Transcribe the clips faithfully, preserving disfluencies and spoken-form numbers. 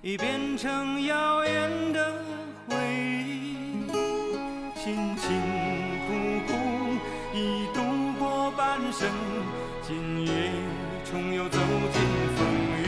已变成遥远的回忆，辛辛苦苦已度过半生，今夜重又走进风雨。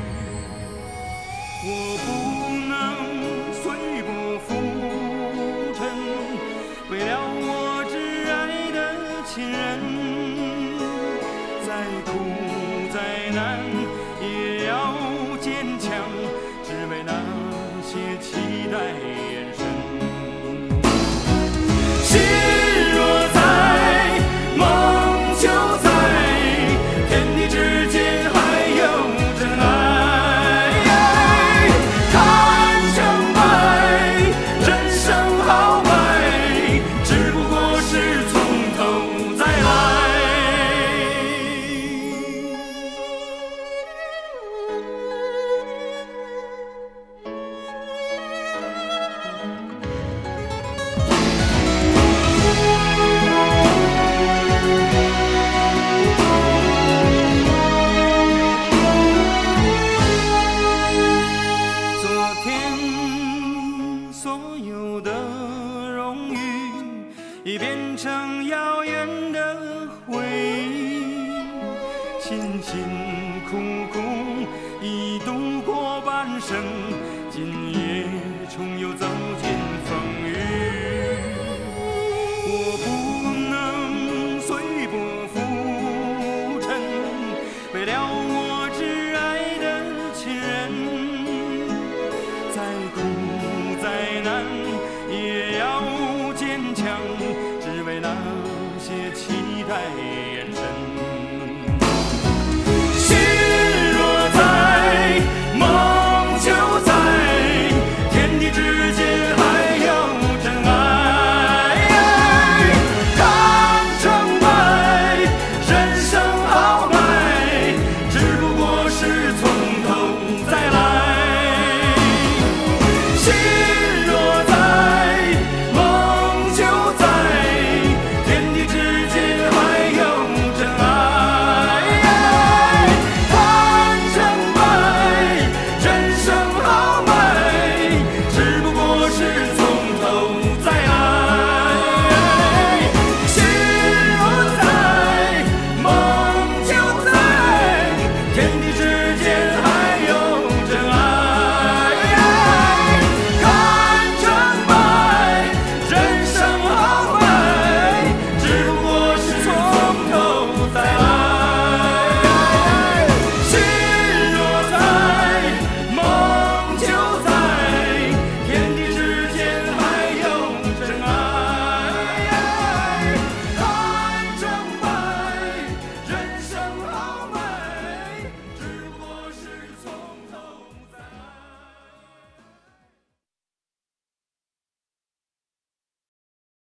我不能随波浮沉，为了我挚爱的亲人，再苦再难也要坚强，只为那些期待眼神。心若在，梦就在，天地之间还有真爱。看成败，人生豪迈，只不过是从头再来。已变成遥远的回忆，辛辛苦苦已度过半生，今夜重又走